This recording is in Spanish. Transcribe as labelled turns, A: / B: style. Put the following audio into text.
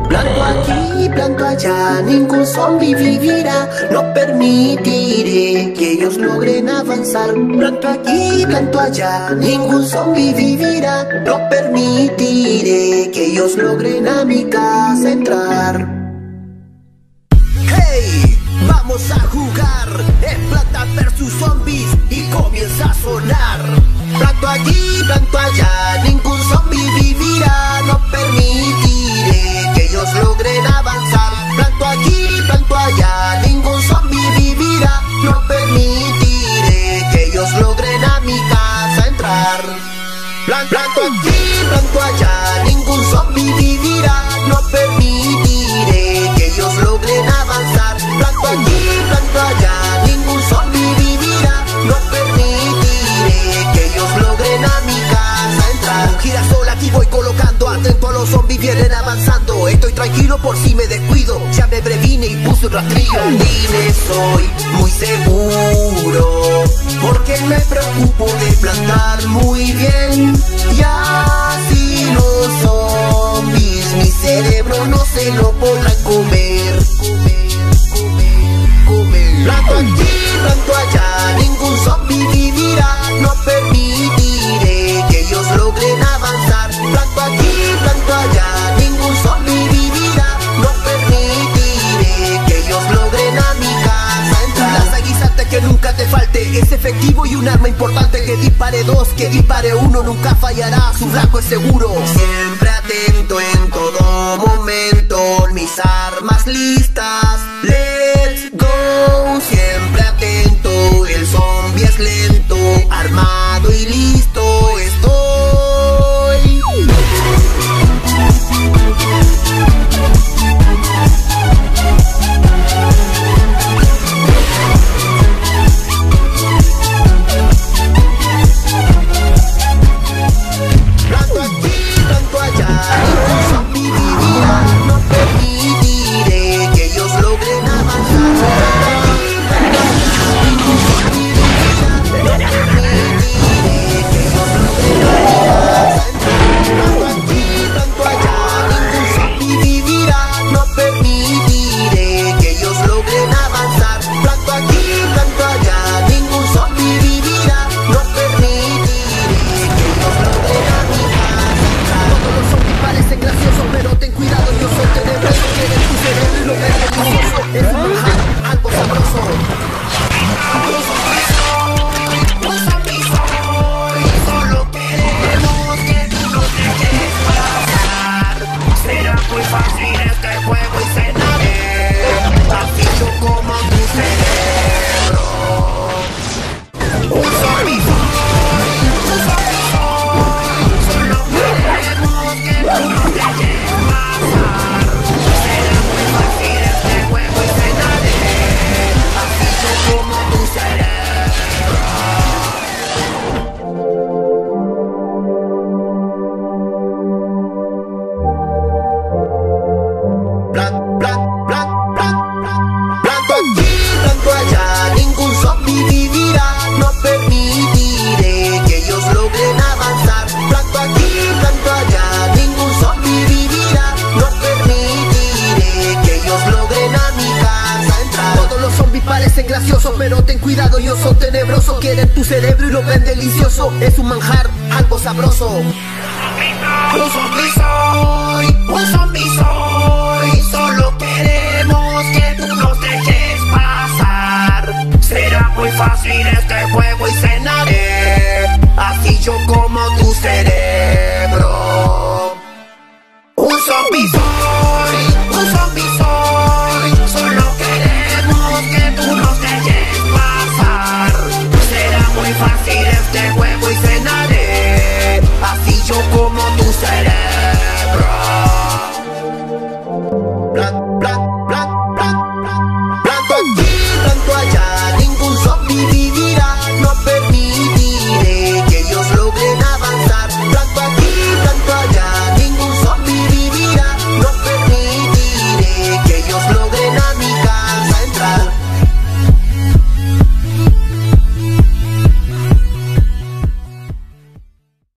A: Planto aquí, planto allá, ningún zombie vivirá. No permitiré que ellos logren avanzar. Planto aquí, planto allá, ningún zombie vivirá. No permitiré que ellos logren a mi casa entrar.
B: Hey, vamos a jugar, es Planta versus Zombies y comienza a sonar. Planto aquí, planto allá, ningún zombie vivirá. No permitiré que ellos logren avanzar. Planto aquí, planto allá, ningún zombie vivirá. No permitiré que ellos logren a mi casa entrar. Planto aquí, planto allá, ningún zombie vivirá. No permitiré que ellos logren avanzar. Planto aquí, planto allá, ningún zombie vivirá. No permitiré que ellos logren a mi casa entrar. Un girasol aquí voy colocando, atento a los zombies vienen avanzando. Estoy tranquilo por si me descuido, ya me previne y puse un rastrillo. Y me soy muy seguro, porque me preocupo de plantar muy bien. Y así los zombies mi cerebro no se lo podrán comer. Planto aquí, planto allá, ningún zombie vivirá. No permitiré que ellos logren avanzar. Planto aquí, planto allá, ningún zombie vivirá. No permitiré que ellos logren a mi casa entrar. Lanza guisante que nunca te falte, es efectivo y un arma importante. Que dispare dos, que dispare uno, nunca fallará, su blanco es seguro. Siempre atento en todo momento, mis armas listas. Let's go. Siempre atento, el zombie es lento, armado y listo estoy. Planto aquí, planto allá, ningún zombie vivirá. No permitiré que ellos logren avanzar. Gracioso, pero ten cuidado, ellos son tenebrosos. Quieren tu cerebro y lo ven delicioso. Es un manjar, algo sabroso. Un zombie soy, un zombie soy. Solo queremos que tú nos dejes pasar. Será muy fácil este juego y cenaré. Así yo como tu cerebro. Un zombie soy.